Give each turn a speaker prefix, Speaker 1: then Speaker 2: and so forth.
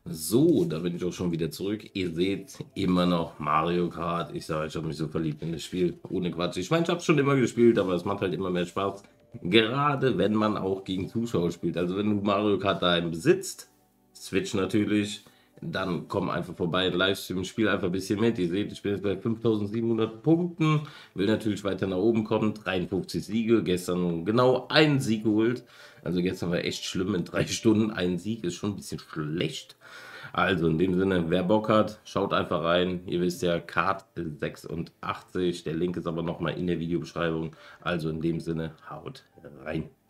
Speaker 1: So, da bin ich auch schon wieder zurück. Ihr seht immer noch Mario Kart. Ich sage, ich habe mich so verliebt in das Spiel. Ohne Quatsch. Ich meine, ich habe es schon immer gespielt, aber es macht halt immer mehr Spaß. Gerade wenn man auch gegen Zuschauer spielt. Also wenn du Mario Kart daheim besitzt, Switch natürlich, dann komm einfach vorbei in Livestream, spiel einfach ein bisschen mit. Ihr seht, ich bin jetzt bei 5700 Punkten, will natürlich weiter nach oben kommen. 53 Siege, gestern genau einen Sieg geholt. Also gestern war echt schlimm, in 3 Stunden ein Sieg ist schon ein bisschen schlecht. Also in dem Sinne, wer Bock hat, schaut einfach rein. Ihr wisst ja, Card 86, der Link ist aber nochmal in der Videobeschreibung. Also in dem Sinne, haut rein.